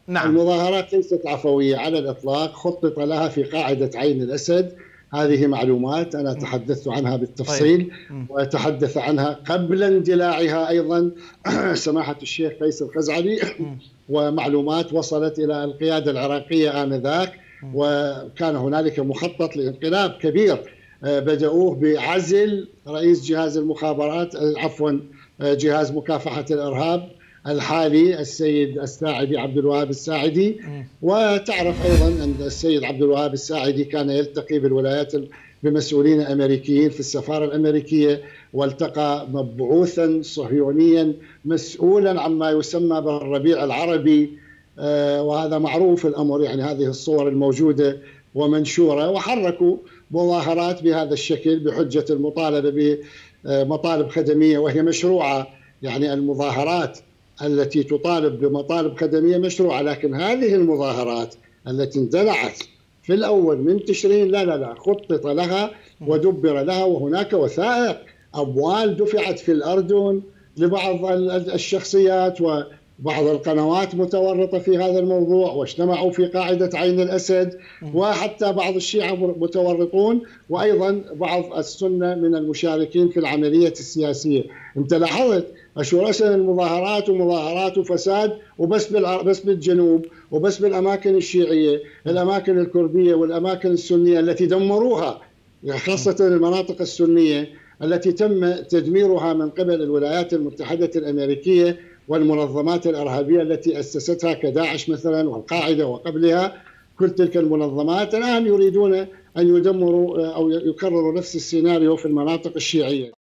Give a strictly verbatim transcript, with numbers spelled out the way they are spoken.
نعم. المظاهرات ليست عفوية على الإطلاق، خطط لها في قاعدة عين الأسد. هذه معلومات أنا تحدثت عنها طيب. بالتفصيل، وتحدث عنها قبل اندلاعها أيضا سماحة الشيخ قيس الخزعلي، ومعلومات وصلت إلى القيادة العراقية آنذاك، وكان هنالك مخطط لانقلاب كبير بدأوه بعزل رئيس جهاز المخابرات، عفوا جهاز مكافحة الإرهاب الحالي السيد الساعدي، عبد الوهاب الساعدي. وتعرف أيضا أن السيد عبد الوهاب الساعدي كان يلتقي بالولايات بمسؤولين أمريكيين في السفارة الأمريكية، والتقى مبعوثا صهيونيا مسؤولا عما يسمى بالربيع العربي، وهذا معروف الأمر، يعني هذه الصور الموجودة ومنشورة، وحركوا مظاهرات بهذا الشكل بحجة المطالبة بمطالب خدمية وهي مشروعة. يعني المظاهرات التي تطالب بمطالب خدمية مشروعة، لكن هذه المظاهرات التي اندلعت في الأول من تشرين لا لا لا خطط لها ودبر لها، وهناك وثائق أموال دفعت في الأردن لبعض الشخصيات وبعض القنوات متورطة في هذا الموضوع، واجتمعوا في قاعدة عين الأسد، وحتى بعض الشيعة متورطون، وأيضا بعض السنة من المشاركين في العملية السياسية. أنت لاحظت شو رسم المظاهرات ومظاهرات وفساد، وبس بس بالجنوب وبس بالأماكن الشيعية، الأماكن الكردية والأماكن السنية التي دمروها، خاصة المناطق السنية التي تم تدميرها من قبل الولايات المتحدة الأمريكية والمنظمات الإرهابية التي أسستها كداعش مثلا والقاعدة وقبلها. كل تلك المنظمات الآن يريدون أن يدمروا أو يكرروا نفس السيناريو في المناطق الشيعية.